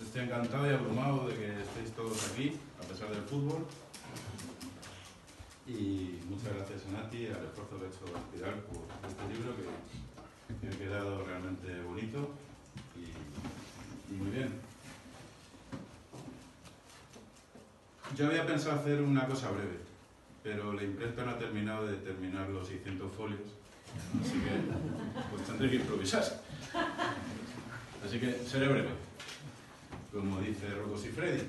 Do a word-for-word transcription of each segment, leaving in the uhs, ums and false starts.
estoy encantado y abrumado de que estéis todos aquí, a pesar del fútbol. Y muchas gracias a Nati y al esfuerzo que ha hecho Espiral por este libro, que, que ha quedado realmente bonito y, y muy bien. Yo había pensado hacer una cosa breve, pero la imprenta no ha terminado de terminar los seiscientos folios, así que pues tendré que improvisar. Así que seré breve, como dice Rocco Siffredi.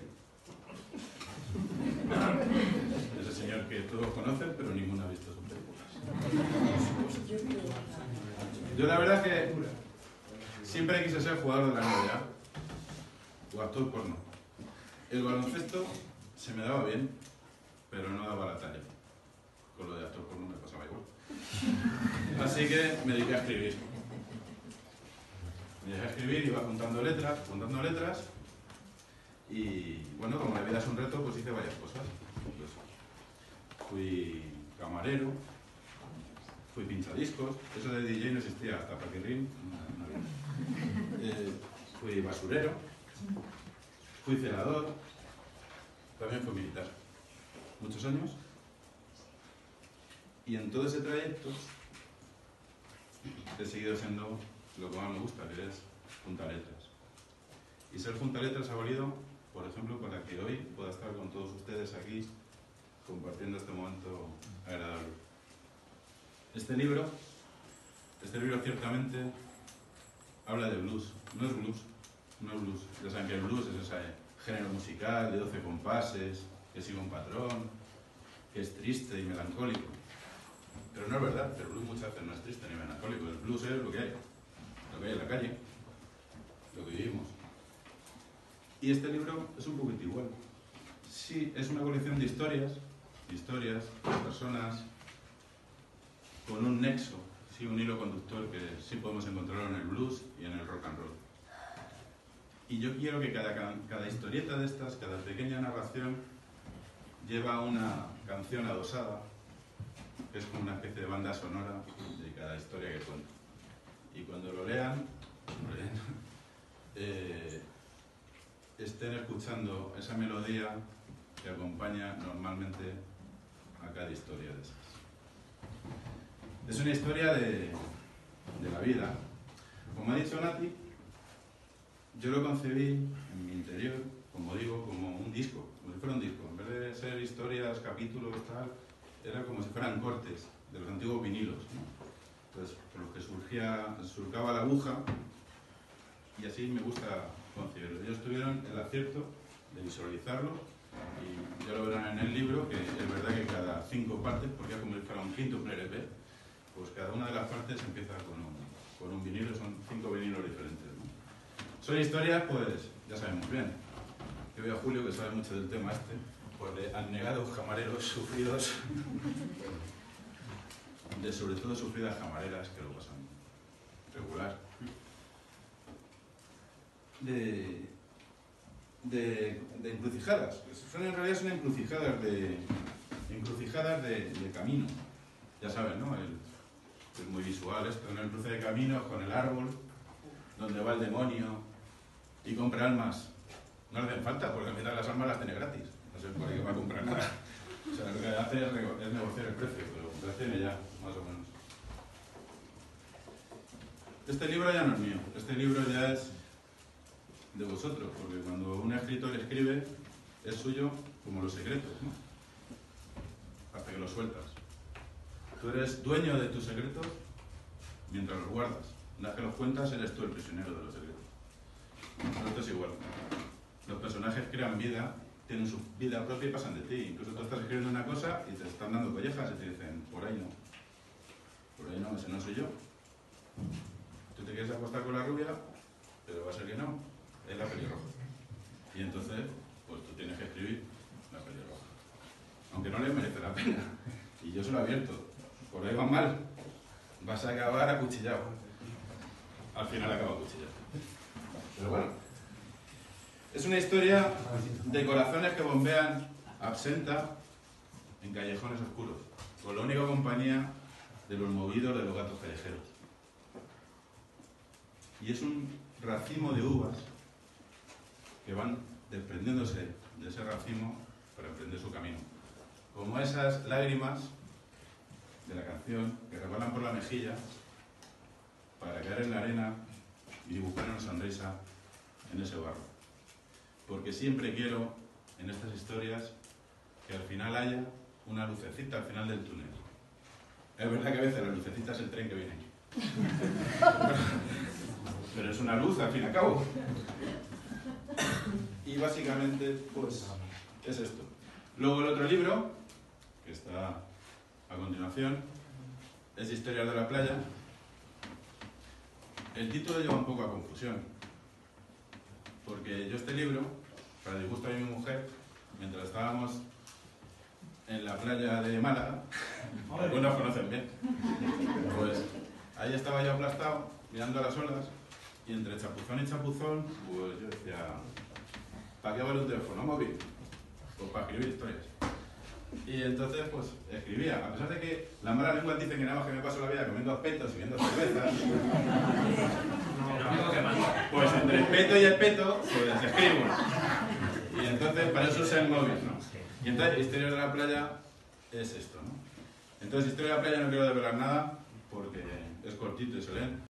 Ese señor que todos conocen, pero ninguno ha visto sus películas. Yo la verdad es que siempre quise ser jugador de la N B A o actor porno. El baloncesto se me daba bien, pero no daba la talla. Con lo de actor porno me pasaba igual. Así que me dediqué a escribir. Me dediqué a escribir, iba juntando letras, juntando letras. Y bueno, como la vida es un reto, pues hice varias cosas. Pues, fui camarero, fui pinchadiscos, eso de D J no existía hasta Paquirrín, no, no eh, fui basurero, fui celador, también fui militar, muchos años. Y en todo ese trayecto he seguido siendo lo que más me gusta, que es juntaletras. Y ser juntaletras ha valido, por ejemplo, para que hoy pueda estar con todos ustedes aquí compartiendo este momento agradable. Este libro, este libro ciertamente habla de blues. No es blues, no es blues. Ya saben que el blues es ese género musical de doce compases, que sigue un patrón, que es triste y melancólico. Pero no es verdad, el blues muchas veces no es triste ni melancólico. El blues es lo que hay, lo que hay en la calle, lo que vivimos. Y este libro es un poquito igual. Sí, es una colección de historias, historias, de personas, con un nexo, sí, un hilo conductor que sí podemos encontrarlo en el blues y en el rock and roll. Y yo quiero que cada, cada historieta de estas, cada pequeña narración, lleva una canción adosada, que es como una especie de banda sonora de cada historia que cuenta. Y cuando lo lean, lo leen, eh, estén escuchando esa melodía que acompaña normalmente a cada historia de esas. Es una historia de, de la vida. Como ha dicho Nati, yo lo concebí en mi interior, como digo, como un disco, como si fuera un disco. En vez de ser historias, capítulos, tal, era como si fueran cortes de los antiguos vinilos, ¿no? Entonces, por los que surgía, surcaba la aguja, y así me gusta concebirlo. Ellos tuvieron el acierto de visualizarlo, y ya lo verán en el libro, que es verdad que cada cinco partes, porque es como si fuera un quíntuple L P, pues cada una de las partes empieza con un, con un vinilo, son cinco vinilos diferentes, ¿no? Son historias, pues, ya sabemos bien. Yo veo a Julio, que sabe mucho del tema este, pues de abnegados camareros sufridos, de sobre todo sufridas camareras que lo pasan regular. De, de, de encrucijadas, son en realidad son encrucijadas de, encrucijadas de, de camino, ya saben, ¿no? El, es muy visual esto, en el cruce de caminos con el árbol, donde va el demonio y compra almas. No le hacen falta, porque al final las almas las tiene gratis, no se supone que va a comprar nada. O sea, lo que hace es, es negociar el precio, pero las tiene ya, más o menos. Este libro ya no es mío, este libro ya es de vosotros, porque cuando un escritor escribe, es suyo como los secretos, ¿no? Hasta que los sueltas. Tú eres dueño de tus secretos mientras los guardas. Una vez que los cuentas, eres tú el prisionero de los secretos. Esto es igual. Los personajes crean vida, tienen su vida propia y pasan de ti. Incluso tú estás escribiendo una cosa y te están dando collejas y te dicen, por ahí no. Por ahí no, ese no soy yo. Tú te quieres acostar con la rubia, pero va a ser que no. Es la pelirroja. Y entonces, pues tú tienes que escribir la pelirroja. Aunque no le merece la pena. Y yo se lo advierto. Por ahí va mal. Vas a acabar acuchillado. Al final acaba acuchillado. Pero bueno. Es una historia de corazones que bombean absenta en callejones oscuros. Con la única compañía de los movidos de los gatos callejeros. Y es un racimo de uvas que van desprendiéndose de ese racimo para emprender su camino. Como esas lágrimas de la canción que resbalan por la mejilla para caer en la arena y dibujar una sonrisa en ese barro. Porque siempre quiero, en estas historias, que al final haya una lucecita al final del túnel. Es verdad que a veces la lucecita es el tren que viene aquí. Pero es una luz al fin y al cabo. Y básicamente, pues, es esto. Luego el otro libro, que está a continuación, es Historias de la playa. El título lleva un poco a confusión, porque yo este libro, para disgusto de mi mujer, mientras estábamos en la playa de Málaga, algunos conocen bien, pues ahí estaba yo aplastado, mirando las olas, y entre chapuzón y chapuzón, pues yo decía, ¿para qué vale un teléfono móvil? Pues para escribir historias. Y entonces, pues, escribía. A pesar de que las malas lenguas dicen que nada más que me paso la vida comiendo espetos y viendo cervezas, pues entre el peto y el peto, pues escribo. Y entonces, para eso usa el móvil, ¿no? Y entonces, Historia de la playa es esto, ¿no? Entonces, Historia de la playa no quiero develar nada, porque es cortito y se lee.